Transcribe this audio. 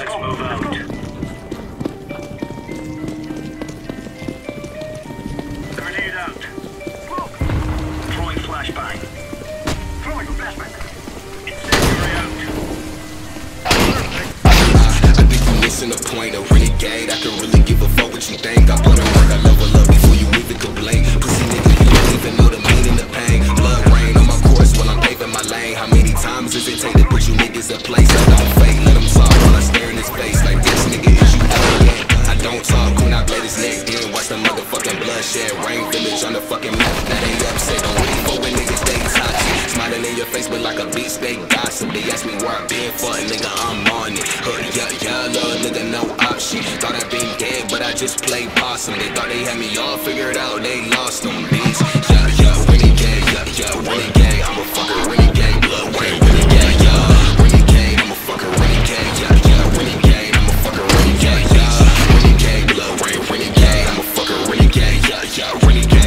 Let's move out. Grenade out. Throwing flashbang. Throwing flashbang. Incendiary out. I think you missing a point, a renegade. I can really give a fuck what you think. I put in work, I level up before you even complain. Pussy nigga, you don't even know the meaning of pain. Blood rain on my course while I'm paving my lane. How many times does it take to put you niggas in place? I don't fake, let them talk while I stare in his face. Like this nigga, is you arrogant? I don't talk when I blade his neck, then watch the motherfucking bloodshed rain. Village on the fucking map, that ain't upset. Don't wait for when niggas stay toxic. Smiling in your face, but like a beast, they gossip. They ask me where I been for, nigga, I'm on it. Yeah, little nigga, no option. Thought I been dead, but I just played possum. They thought they had me all figured out, they lost them, bitch. Yeah, renegade, renegade. I'm a fucking renegade, blood rain, renegade, renegade. I'm a fucking renegade, renegade. I'm a fucking renegade, renegade, blood rain, renegade. I'm a fucking renegade, renegade.